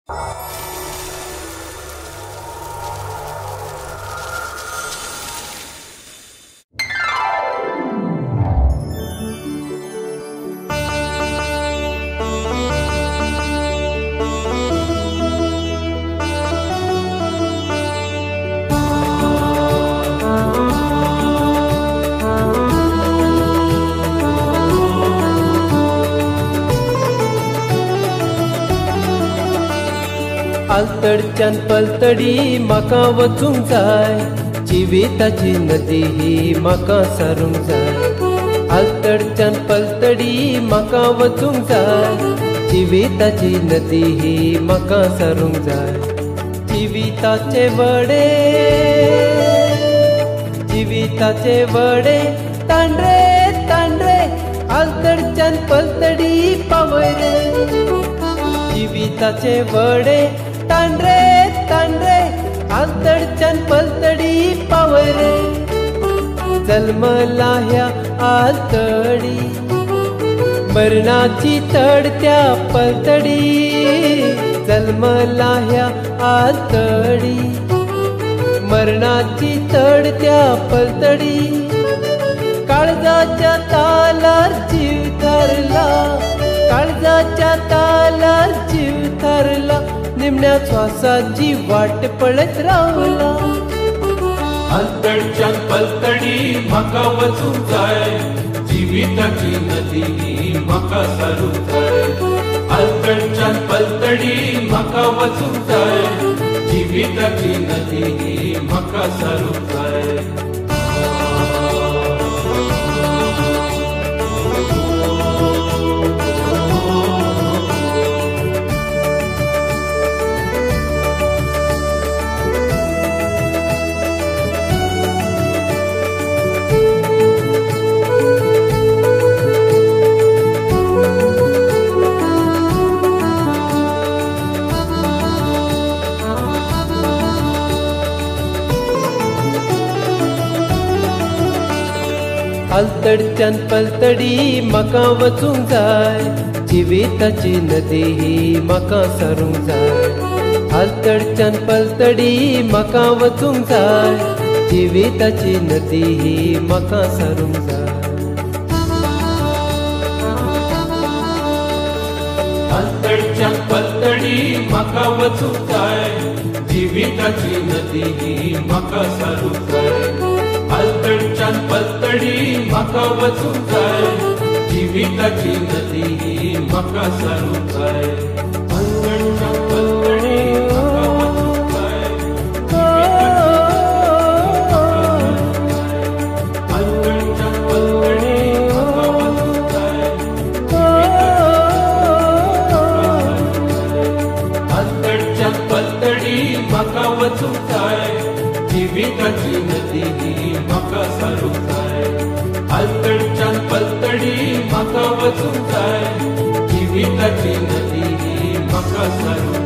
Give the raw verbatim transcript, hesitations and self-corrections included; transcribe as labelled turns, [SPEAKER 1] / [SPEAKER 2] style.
[SPEAKER 1] आलतडच्यान पलतडी म्हाका वचूंक जाय, जिविताची नदी ही म्हाका सारूंक जाय। आलतडच्यान पलतडी म्हाका वचूंक जाय, जिविताची नदी ही म्हाका सारूंक जाय। जिविताचे वडे जिविताचे वडे तांड्रे तांड्रे आलतडच्यान पलतडी पावय रे। जिविताचे वडे तांड्रे तांड्रे आलतडच्यान पलतडी पावय रे। जल्मला ह्या आलतडी मरणाची तड त्या पलतडी। जल्मला ह्या आलतडी मरणाची तड त्या पलतडी। काळजाच्या तालार जीव धरला, काळजाच्या तालार जीव धरला, निमण्या श्वासाची वाट पळत रावला।
[SPEAKER 2] आलतडच्यान पलतडी म्हाका वचूंक जाय, जिविताची नदी ही म्हाका सारूंक जाय। आलतडच्यान पलतडी म्हाका वचूंक जाय, जिविताची नदी ही म्हाका सारूंक जाय।
[SPEAKER 1] आलतडच्यान पलतडी म्हाका वचूंक जाय, जिविताची नदी ही म्हाका सारूंक जाय। आलतडच्यान पलतडी म्हाका वचूंक जाय, जिविताची नदी ही म्हाका सारूंक जाय।
[SPEAKER 2] आलतडच्यान पलतडी म्हाका वचूंक जाय, जिविताची नदी ही म्हाका सारूंक जाय। आलतडच्यान पलतडी म्हाका वचूंक जाय, जिविताची नदी ही म्हाका सारूंक जाय। आलतडच्यान पलतडी म्हाका वचूंक जाय, आलतडच्यान पलतडी म्हाका वचूंक जाय, आलतडच्यान पलतडी म्हाका वचूंक जाय, जिविताची नदी ही म्हाका सारूंक जाय। आलतडच्यान पलतडी म्हाका वचूंक जाय, जिविताची नदी ही म्हाका सारूंक